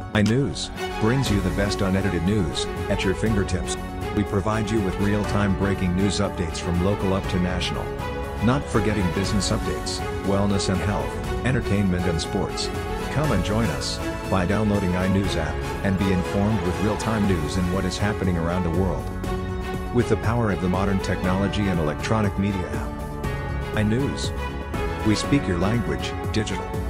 iNews brings you the best unedited news at your fingertips. We provide you with real-time breaking news updates from local up to national. Not forgetting business updates, wellness and health, entertainment and sports. Come and join us by downloading iNews app and be informed with real-time news and what is happening around the world. With the power of the modern technology and electronic media app. iNews. We speak your language, digital.